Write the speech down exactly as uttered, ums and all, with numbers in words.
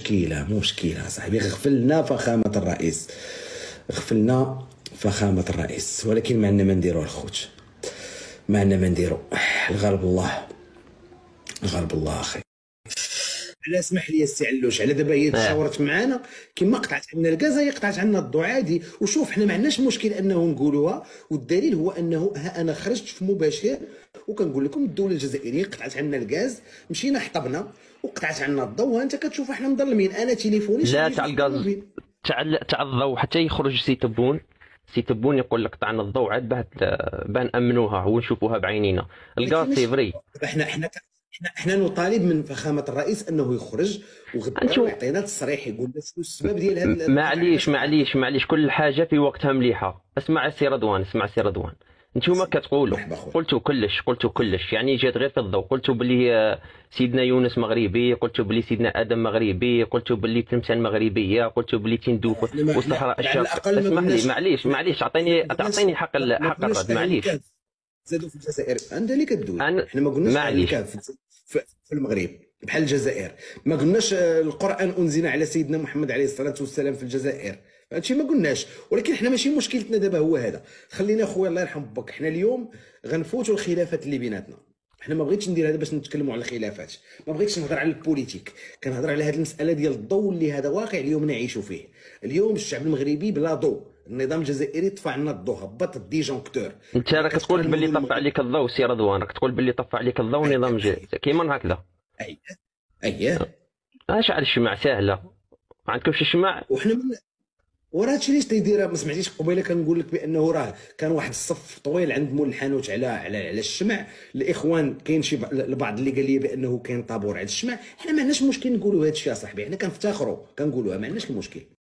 مشكله مو مشكله صاحبي، غفلنا فخامه الرئيس، غفلنا فخامه الرئيس، ولكن ما عندنا ما نديرو الخوت، ما عندنا ما نديرو. الغالب الله، الغالب الله اخي. على اسمح لي السي علوش، على دابا هي تشاورت معانا كما قطعت عنا الغاز هي قطعت عنا الضوء عادي. وشوف حنا ما عندناش مشكل انه نقولوها، والدليل هو انه ها انا خرجت في مباشر وكنقول لكم الدوله الجزائريه قطعت عنا الغاز، مشينا حطبنا وقطعت عنا الضوء، وانت كتشوف احنا مظلمين. انا تليفوني لا تاع الغاز تاع تاع الضوء حتى يخرج سي تبون، سي تبون يقول لك قطعنا الضوء عاد باه باه نامنوها ونشوفوها بعينينا. الغاز سي فري. احنا احنا احنا احنا نطالب من فخامه الرئيس انه يخرج وغدا ويعطينا تصريح يقول لنا شنو السبب ديال هذا. معليش معليش معليش كل حاجه في وقتها مليحه. اسمع سي رضوان، اسمع سي رضوان، نتوما كتقولوا قلتوا كلش قلتوا كلش يعني جات غير في الضوء. قلتوا بلي سيدنا يونس مغربي، قلتوا بلي سيدنا ادم مغربي، قلتوا بلي تمثال مغربيه، قلتوا بلي تندوف والصحراء الشرق. اسمح لي معليش معليش اعطيني تعطيني حق حق الرد معليش. زادوا في الجزائر انت اللي كدوي، احنا ما قلناش معليش في المغرب بحال الجزائر، ما قلناش القران انزل على سيدنا محمد عليه الصلاه والسلام في الجزائر، هادشي ما قلناش. ولكن حنا ماشي مشكلتنا دابا هو هذا. خلينا خويا الله يرحم باك، حنا اليوم غنفوتوا الخلافات اللي بيناتنا. حنا ما بغيتش ندير هذا باش نتكلموا على الخلافات، ما بغيتش نهضر على البوليتيك، كنهضر على هذه المساله ديال الضوء اللي هذا واقع اليوم نعيشوا فيه. اليوم الشعب المغربي بلا ضوء، النظام الجزائري طفى عنا الضوء، هبط الديجونكتور. انت راك تقول باللي طفى عليك الضوء سي رضوان، راك تقول باللي طفى عليك الضوء نظام جديد كيما هكذا. اييه اييه اش على الشمع ساهله، ما عندكمش الشمع. وحنا من وراه هادشي علاش تيديرها. ما سمعتيش قبيله كنقول لك بانه راه كان واحد الصف طويل عند مول الحانوت على على على الشمع. الاخوان كاين شي البعض اللي قال لي بانه كاين طابور على الشمع. حنا ما عندناش مشكل نقولوا هذا الشيء اصاحبي، حنا كنفتخروا كنقولوها، ما عندناش المشكل.